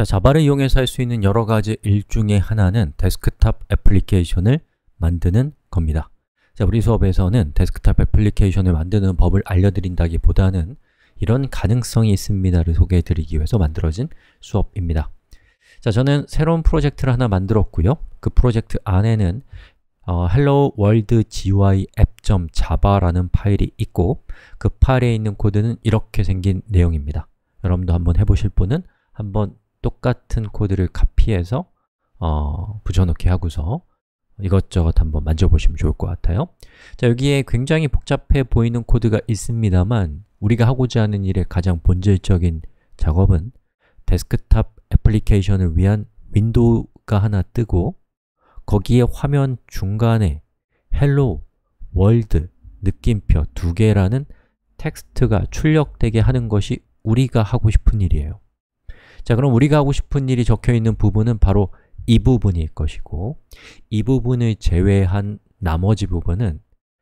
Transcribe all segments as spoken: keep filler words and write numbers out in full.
자, 자바를 이용해서 할 수 있는 여러 가지 일 중에 하나는 데스크탑 애플리케이션을 만드는 겁니다. 자, 우리 수업에서는 데스크탑 애플리케이션을 만드는 법을 알려드린다기보다는 이런 가능성이 있습니다를 소개해 드리기 위해서 만들어진 수업입니다. 자, 저는 새로운 프로젝트를 하나 만들었고요. 그 프로젝트 안에는 어, hello world 지유아이 app.java라는 파일이 있고 그 파일에 있는 코드는 이렇게 생긴 내용입니다. 여러분도 한번 해보실 분은 한번 똑같은 코드를 카피해서 어, 붙여넣기 하고서 이것저것 한번 만져보시면 좋을 것 같아요. 자, 여기에 굉장히 복잡해 보이는 코드가 있습니다만 우리가 하고자 하는 일의 가장 본질적인 작업은 데스크탑 애플리케이션을 위한 윈도우가 하나 뜨고 거기에 화면 중간에 hello, world, 느낌표 두 개라는 텍스트가 출력되게 하는 것이 우리가 하고 싶은 일이에요. 자, 그럼 우리가 하고 싶은 일이 적혀 있는 부분은 바로 이 부분일 것이고 이 부분을 제외한 나머지 부분은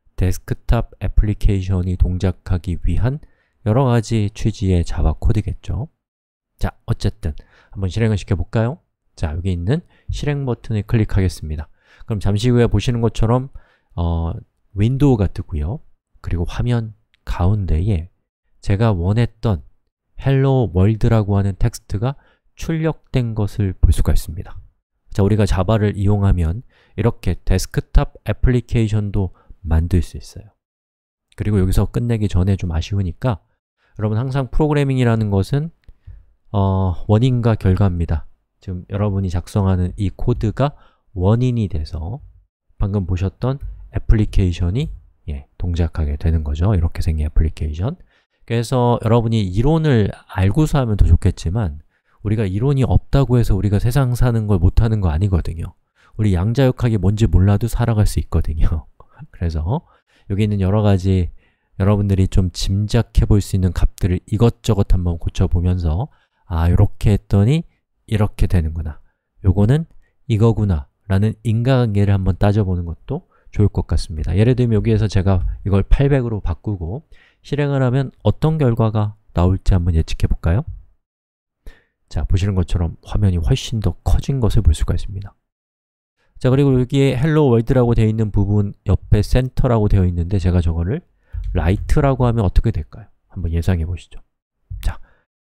데스크탑 애플리케이션이 동작하기 위한 여러 가지 취지의 자바 코드겠죠. 자, 어쨌든 한번 실행을 시켜볼까요? 자, 여기 있는 실행 버튼을 클릭하겠습니다. 그럼 잠시 후에 보시는 것처럼 어, 윈도우가 뜨고요. 그리고 화면 가운데에 제가 원했던 hello world라고 하는 텍스트가 출력된 것을 볼 수가 있습니다. 자, 우리가 자바를 이용하면 이렇게 데스크탑 애플리케이션도 만들 수 있어요. 그리고 여기서 끝내기 전에 좀 아쉬우니까 여러분 항상 프로그래밍이라는 것은 어, 원인과 결과입니다. 지금 여러분이 작성하는 이 코드가 원인이 돼서 방금 보셨던 애플리케이션이 예, 동작하게 되는 거죠. 이렇게 생긴 애플리케이션. 그래서 여러분이 이론을 알고서 하면 더 좋겠지만 우리가 이론이 없다고 해서 우리가 세상 사는 걸 못하는 거 아니거든요. 우리 양자역학이 뭔지 몰라도 살아갈 수 있거든요. 그래서 여기 있는 여러 가지 여러분들이 좀 짐작해 볼 수 있는 값들을 이것저것 한번 고쳐보면서 아, 이렇게 했더니 이렇게 되는구나, 요거는 이거구나 라는 인과관계를 한번 따져보는 것도 좋을 것 같습니다. 예를 들면 여기에서 제가 이걸 팔백으로 바꾸고 실행을 하면 어떤 결과가 나올지 한번 예측해 볼까요? 자, 보시는 것처럼 화면이 훨씬 더 커진 것을 볼 수가 있습니다. 자, 그리고 여기에 hello world라고 되어 있는 부분 옆에 center라고 되어 있는데 제가 저거를 right라고 하면 어떻게 될까요? 한번 예상해 보시죠. 자,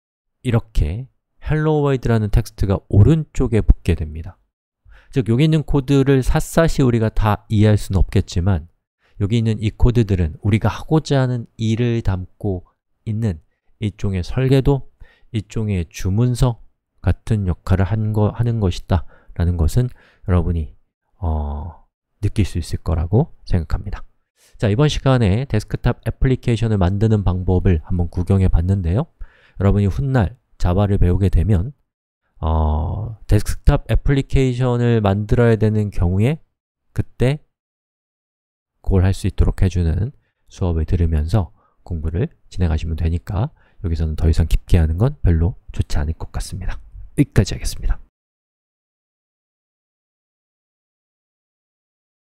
이렇게 hello world라는 텍스트가 오른쪽에 붙게 됩니다. 즉, 여기 있는 코드를 샅샅이 우리가 다 이해할 수는 없겠지만 여기 있는 이 코드들은 우리가 하고자 하는 일을 담고 있는 일종의 설계도, 일종의 주문서 같은 역할을 한 거, 하는 것이다 라는 것은 여러분이 어, 느낄 수 있을 거라고 생각합니다. 자, 이번 시간에 데스크탑 애플리케이션을 만드는 방법을 한번 구경해 봤는데요. 여러분이 훗날 자바를 배우게 되면 어, 데스크탑 애플리케이션을 만들어야 되는 경우에 그때 그걸 할 수 있도록 해주는 수업을 들으면서 공부를 진행하시면 되니까 여기서는 더 이상 깊게 하는 건 별로 좋지 않을 것 같습니다. 여기까지 하겠습니다.